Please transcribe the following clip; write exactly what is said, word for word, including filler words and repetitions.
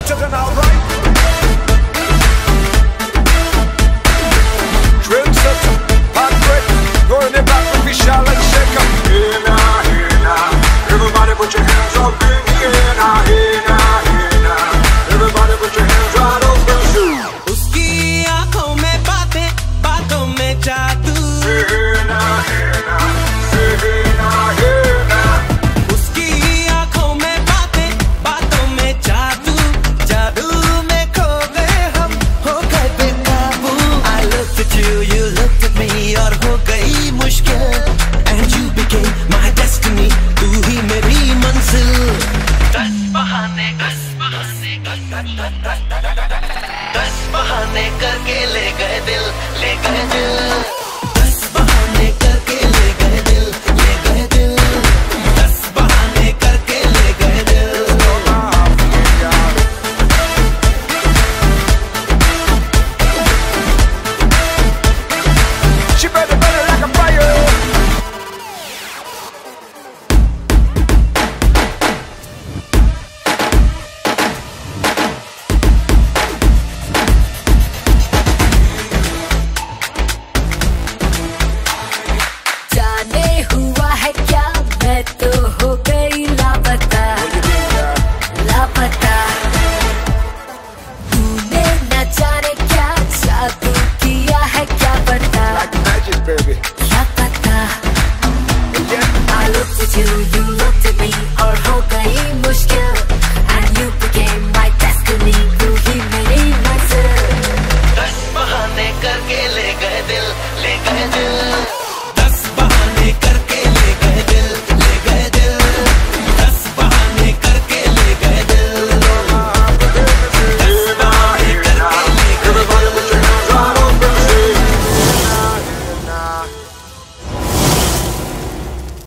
Children, alright. Trendsetter, hot break, going it back with Vishal and Shaker. Hey now, hey now, everybody put your hands up in the air now. Hey now, hey now, everybody put your hands right up in the air. उसकी आँखों में बातें, बातों में जादू. Hey now, hey now, hey now, hey now. उसकी आँखों में बातें, बातों में जादू. जादू में खो गए हम, हो गए बेकाबू. I looked at you, you looked at me, और हो गई मुश्किल. And you became my destiny, तू ही मेरी मंजिल. दस बहाने, दस बहाने, दस बहाने करके ले गए दिल, ले गए दिल.